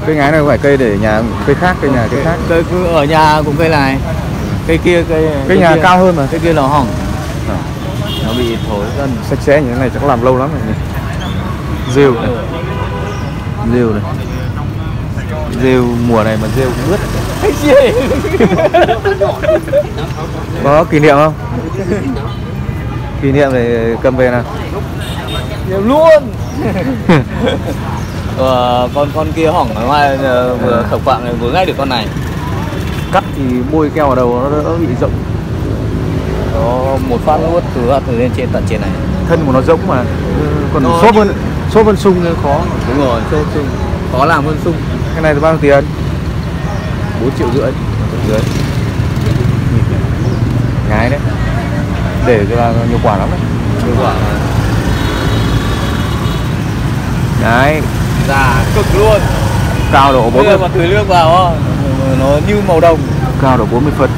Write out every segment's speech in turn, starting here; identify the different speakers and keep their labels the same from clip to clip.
Speaker 1: Cây ngái này không phải cây để nhà, cây khác, cây nhà cây khác.
Speaker 2: Cây ở nhà cũng cây này. Cây kia
Speaker 1: cây nhà
Speaker 2: kia,
Speaker 1: cao hơn mà.
Speaker 2: cây kia nó hỏng. Nó bị thối dần.
Speaker 1: Sạch sẽ như thế này chắc làm lâu lắm rồi nhỉ. Rêu này. Rêu này. Rêu mùa này mà rêu cũng ướt. Có kỷ niệm không? Kỷ niệm để cầm về nào.
Speaker 2: Luôn. Con kia hỏng ở ngoài vừa khẩu quạng này vừa ngay được con này.
Speaker 1: Cắt thì bôi keo vào đầu nó bị rộng.
Speaker 2: Có một phát nuốt từ lên trên tận trên này.
Speaker 1: Thân của nó rỗng mà. Còn xốp hơn sung nên khó.
Speaker 2: Đúng rồi, xốp sung. Khó làm hơn sung.
Speaker 1: Cái này thì bao nhiêu tiền? 4,5 triệu. Ngái đấy. Để cho là nhiều quả lắm đấy.
Speaker 2: Nhiều quả mà.
Speaker 1: Đấy.
Speaker 2: Già cực luôn.
Speaker 1: Cao độ 40.
Speaker 2: Bây giờ mà tưới nước vào nó như màu đồng.
Speaker 1: Cao độ 40 phân.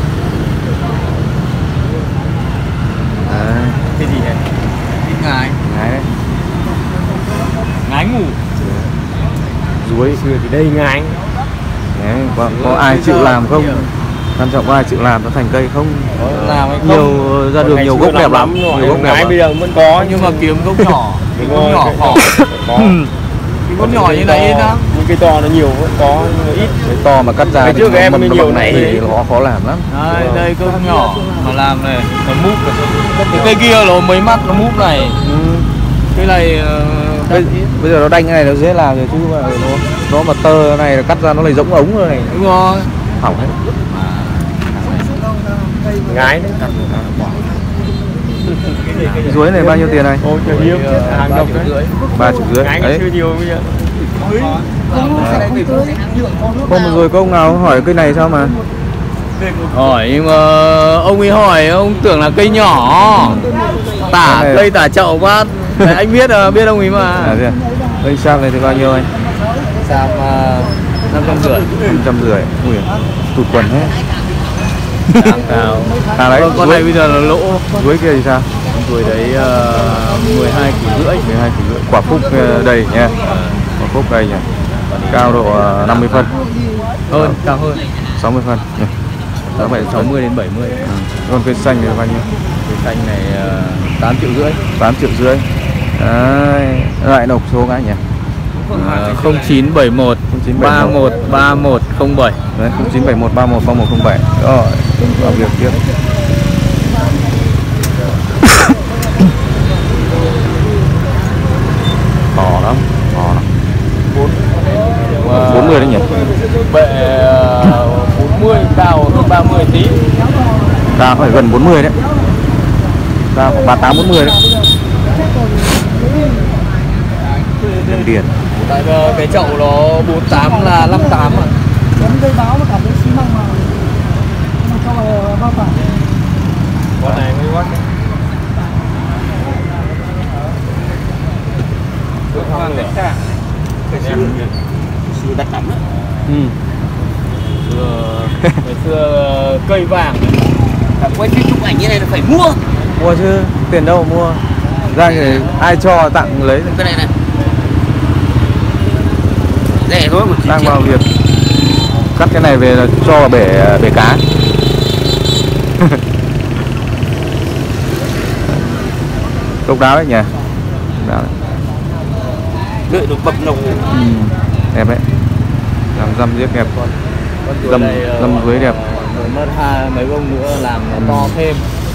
Speaker 1: Đấy.
Speaker 2: Cái gì này? Ít ngái.
Speaker 1: Ngái đấy.
Speaker 2: Ngái ngủ.
Speaker 1: Ruối.
Speaker 2: Xưa thì đây ngái.
Speaker 1: Đấy, có ai chịu làm không? Quan trọng có ai chịu làm nó thành cây không?
Speaker 2: Làm hay không?
Speaker 1: Nhiều ra đường nhiều gốc đẹp lắm.
Speaker 2: Nhiều gốc đẹp bây giờ vẫn có nhưng mà kiếm gốc nhỏ. Cái gốc nhỏ khó. Cái gốc nhỏ như này đó.
Speaker 3: Những cây to nó nhiều vẫn có nhưng mà ít.
Speaker 1: Cái to mà cắt ra
Speaker 3: cái trước em nhiều này
Speaker 1: thì khó làm lắm.
Speaker 2: Đây, đây gốc nhỏ mà làm này, nó múp. Cái cây kia nó mới mắt nó múp này. Cái này
Speaker 1: bây giờ nó đanh cái này nó dễ làm rồi chứ mà nó mà tơ này là cắt ra nó lại giống ống rồi này.
Speaker 2: Đúng rồi.
Speaker 1: Hỏng hết.
Speaker 3: Ngái đấy.
Speaker 1: Cái ruối này bao nhiêu tiền này?
Speaker 3: Ôi trời hiếm, hàng độc đấy.
Speaker 1: 3,5 triệu.
Speaker 3: Ngái
Speaker 1: Đấy.
Speaker 3: chưa nhiều bây giờ.
Speaker 1: Hôm rồi có ông nào hỏi cây này sao mà?
Speaker 2: Hỏi nhưng mà ông ấy hỏi ông tưởng là cây nhỏ. Tả cây tả chậu quá. Đấy, anh biết ông ấy mà.
Speaker 1: À thế à? Cây sam này thì bao nhiêu anh?
Speaker 2: Sam 550.
Speaker 1: 550. Ui, tụt quần hết.
Speaker 2: Cao.
Speaker 1: À đấy,
Speaker 2: con này bây giờ là lỗ.
Speaker 1: Ruối kia thì sao?
Speaker 2: Ruồi đấy 12,5 kg.
Speaker 1: 12,5 kg. Quả phúc đầy nha. Quả phúc đầy nhỉ. Cao độ 50 phân.
Speaker 2: Hơn, cao hơn.
Speaker 1: 60 phân.
Speaker 2: Đó phải 60 đến 70.
Speaker 1: Còn cây xanh này bao nhiêu?
Speaker 2: Cây xanh này 8,5 triệu.
Speaker 1: 8,5 triệu. Đấy, lại nộp số cái nhỉ?
Speaker 2: 0971 31 3107.
Speaker 1: Đấy, 0971 31 3107. Rồi, vào việc tiếp. To lắm. 40 đấy nhỉ?
Speaker 2: Bệ 40, cao hơn 30 tí.
Speaker 1: Cao phải gần 40 đấy. Cao khoảng 38 40 đấy. Nhân tiền.
Speaker 2: Tại cái chậu nó 48 là 58 à.
Speaker 4: Dây báo nó cả cái xi măng mà cho vào bao tải.
Speaker 3: Con này mới quát.
Speaker 2: Xưa đắt lắm đấy. Ngày xưa cây vàng quay phim chụp ảnh như này là phải mua.
Speaker 1: Mua chứ, tiền đâu mà mua. Ra thì ai cho tặng lấy.
Speaker 2: Cái này này rẻ thôi,
Speaker 1: đang vào việc cắt cái này về là cho vào bể cá. Độc đáo đấy nhỉ.
Speaker 2: đợi được bập nồng.
Speaker 1: Đẹp đấy, làm răm riết đẹp. Răm dưới đẹp.
Speaker 2: Mất mấy bông nữa làm nó to thêm.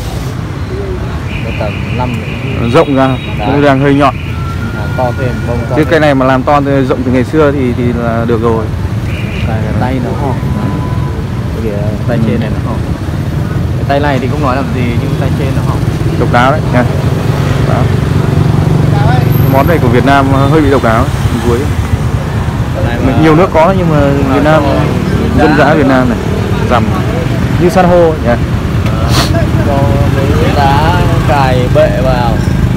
Speaker 2: Tầm 5
Speaker 1: rộng ra, nó đang hơi nhọn.
Speaker 2: To thêm bông to.
Speaker 1: Chứ cây này mà làm to rộng từ ngày xưa thì là được rồi.
Speaker 2: Tay nó hỏng. Tay trên này nó hỏng. Cái tay này thì không nói làm gì nhưng tay trên nó hỏng.
Speaker 1: Độc đáo đấy nha. Món này của Việt Nam hơi bị độc đáo, ruối. Nhiều nước có nhưng mà Việt Nam dân dã Việt Nam này rằm như san hô nhỉ.
Speaker 2: Cho mấy đá cài bệ vào.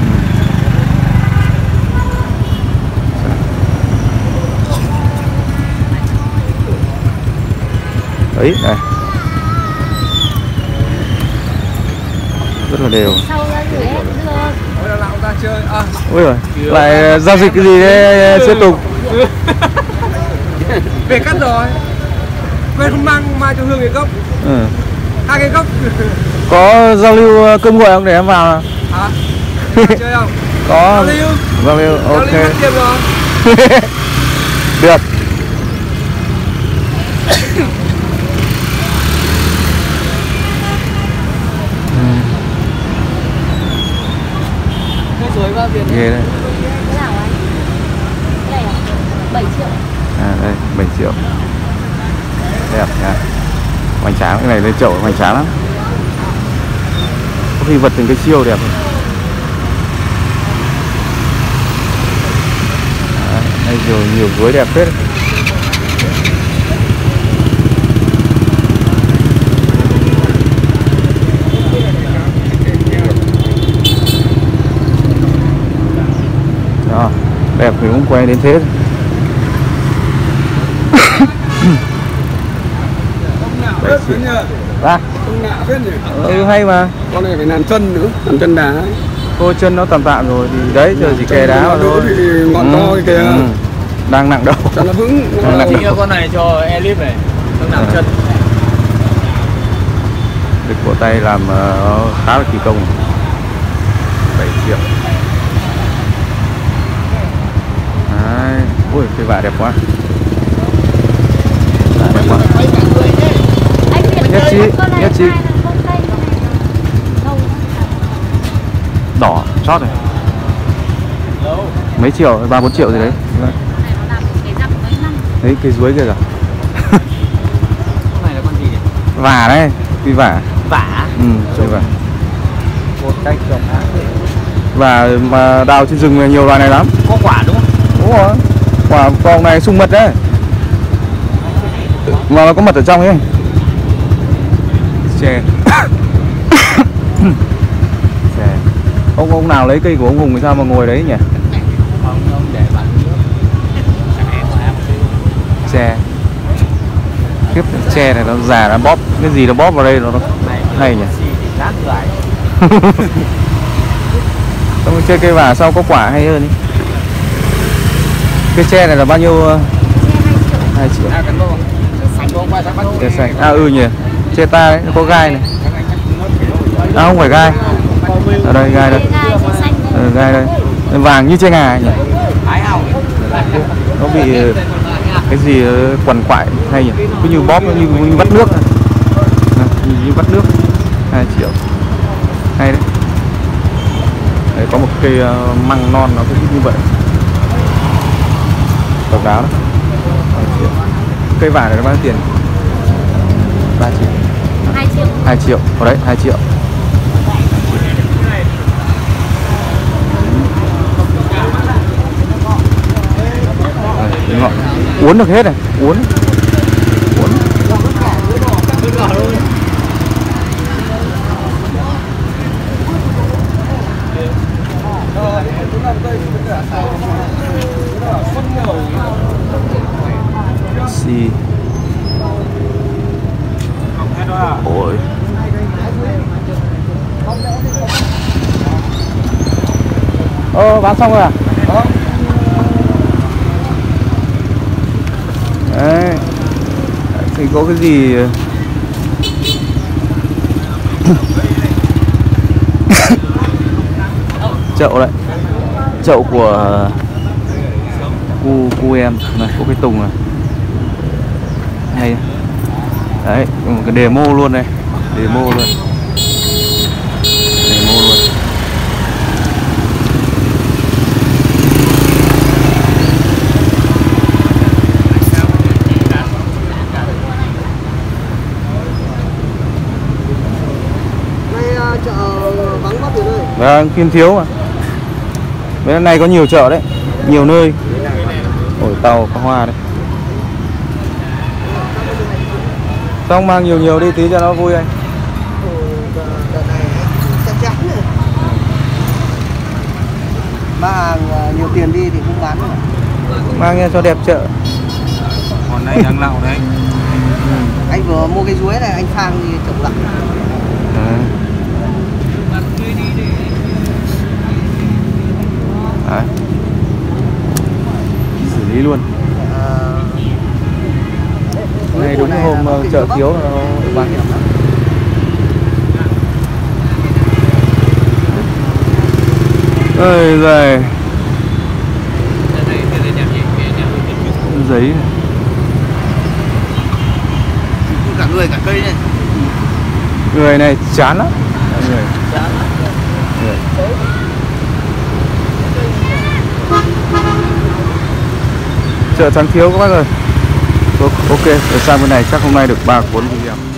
Speaker 1: Đấy này, rất là đều. Ôi rồi, lại giao dịch cái gì đấy Sư Tùng?
Speaker 3: Về cắt rồi. Quên không mang cho Hương cái gốc.
Speaker 1: Ừ.
Speaker 3: 2 cái gốc.
Speaker 1: Có giao lưu cơm nguội không để em vào nào?
Speaker 3: Hả? Chơi không?
Speaker 1: Có giao lưu, ok.
Speaker 3: Giao lưu mất tiền rồi.
Speaker 1: Được. Ghê đấy.
Speaker 5: Cái nào anh? Cái này à? 7 triệu.
Speaker 1: À đây, 7 triệu. Đẹp nha. Hoành tráng, cái này lên chậu hoành tráng lắm. Có khi vật từng cái siêu đẹp. Đây nhiều chuối đẹp phết. Đó, đẹp thì cũng quay đến thế. Ra. Hay mà.
Speaker 3: Con này phải làm chân nữa, làm chân đá.
Speaker 1: Cô chân nó tạm rồi thì đấy giờ chỉ kè đá vào thôi.
Speaker 3: Ngọn to kìa.
Speaker 1: Đang nặng đâu.
Speaker 3: Cho nó vững.
Speaker 2: Chính là con này cho elip này, nó làm chân.
Speaker 1: Lực cổ tay làm khá là kỳ công. 7 triệu. Đấy. Ui cái vải đẹp quá. Vải đẹp quá. Nhất trí. Đỏ chót này. Mấy triệu, 3-4 triệu gì đấy. Đấy cây chuối kìa kìa.
Speaker 2: Con này là con gì nhỉ?
Speaker 1: Vả đấy, cây vả.
Speaker 2: Vả.
Speaker 1: Ừ, cây vả.
Speaker 2: Một cách trồng.
Speaker 1: Và mà đào trên rừng nhiều loài này lắm.
Speaker 2: Có quả đúng không?
Speaker 1: Đúng rồi. Quả con này sung mật đấy. Mà nó có mật ở trong ấy. Chè. Chè. Ông nào lấy cây của ông Hùng thì sao mà ngồi đấy nhỉ?
Speaker 2: Ông để bạn
Speaker 1: Chè. Khiếp chè này nó già nó bóp cái gì nó bóp vào đây nó hay nhỉ. Xong chơi cây vả sau có quả hay hơn ý. Cây tre này là bao nhiêu? 2 triệu. Tre xanh. À ừ nhỉ. Tre ta đấy, nó có gai này. À không phải gai. Ở đây gai đây. Gai đây. Vàng như tre ngà nhỉ. Nó bị cái gì quằn quại hay nhỉ. Cứ như bóp nó như vắt nước. Như vắt nước. 2 triệu. Hay đấy. Đấy có một cây măng non nó cũng như vậy. Độc đáo đó. 2 triệu. Cây vải này nó bao nhiêu tiền? 3 triệu.
Speaker 5: 2 triệu.
Speaker 1: 2 triệu. Ở đấy 2 triệu. Đây, uốn được hết này, uốn. Xì. Ôi. Bán xong rồi à? Đấy. Thì có cái gì chậu đấy. Chậu của cu em này, có cái tùng này. Hay. Đấy, một cái demo luôn đây. Demo luôn. Vâng, Kim Thiếu mà. Bên này có nhiều chợ đấy, nhiều nơi. Ổi tàu có hoa đấy. Xong mang nhiều đi tí cho nó vui anh.
Speaker 6: Mang hàng nhiều tiền đi thì cũng bán nữa.
Speaker 1: Mang nha cho đẹp chợ.
Speaker 2: Còn đây đang lạo đấy.
Speaker 6: Anh vừa mua cái chuối này anh sang thì trồng lại.
Speaker 1: Đấy. Xử lý luôn. này đúng
Speaker 6: này
Speaker 1: hôm
Speaker 6: là nó
Speaker 1: chợ
Speaker 6: bắp.
Speaker 1: thiếu là nó bán nhiều lắm. Ơi giời. Giấy này.
Speaker 6: Cả người cả cây này.
Speaker 1: Người này chán lắm. Người. Người. Chợ Tháng Thiếu các bác ơi. Ok, ở sang bên này chắc hôm nay được 3 cuốn video.